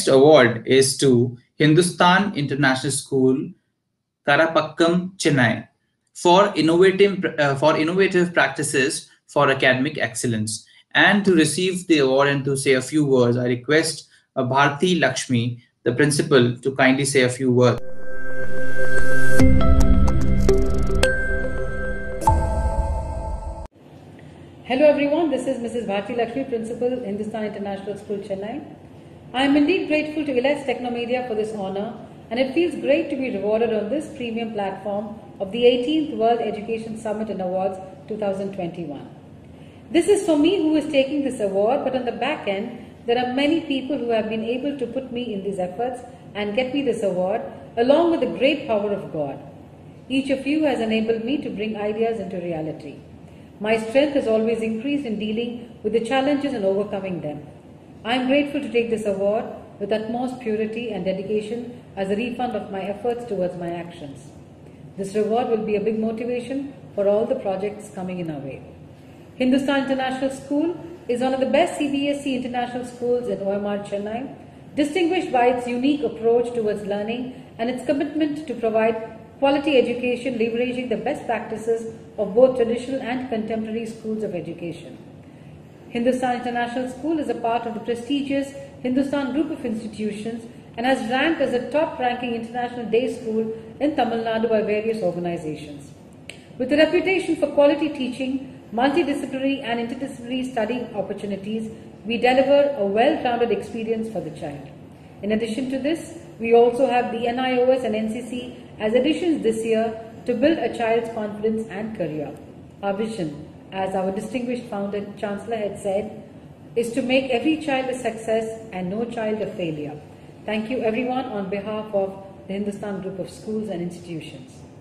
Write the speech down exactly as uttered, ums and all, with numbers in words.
next award is to Hindustan International School, Karapakkam, Chennai, for innovative uh, for innovative practices for academic excellence. And to receive the award and to say a few words, I request uh, Bharti Lakshmi, the principal, to kindly say a few words. Hello everyone, this is Missus Bharti Lakshmi, Principal, Hindustan International School, Chennai. I am indeed grateful to Elites Technomedia for this honor, and it feels great to be rewarded on this premium platform of the eighteenth World Education Summit and Awards two thousand twenty-one. This is for me who is taking this award, but on the back end, there are many people who have been able to put me in these efforts and get me this award, along with the great power of God. Each of you has enabled me to bring ideas into reality. My strength has always increased in dealing with the challenges and overcoming them. I am grateful to take this award with utmost purity and dedication as a refund of my efforts towards my actions. This reward will be a big motivation for all the projects coming in our way. Hindustan International School is one of the best C B S E international schools in O M R Chennai, distinguished by its unique approach towards learning and its commitment to provide quality education, leveraging the best practices of both traditional and contemporary schools of education. Hindustan International School is a part of the prestigious Hindustan Group of Institutions and has ranked as a top-ranking international day school in Tamil Nadu by various organizations. With a reputation for quality teaching, multidisciplinary and interdisciplinary study opportunities, we deliver a well-rounded experience for the child. In addition to this, we also have the N I O S and N C C as additions this year to build a child's confidence and career. Our vision, as our distinguished founder Chancellor had said, is to make every child a success and no child a failure. Thank you everyone on behalf of the Hindustan Group of Schools and Institutions.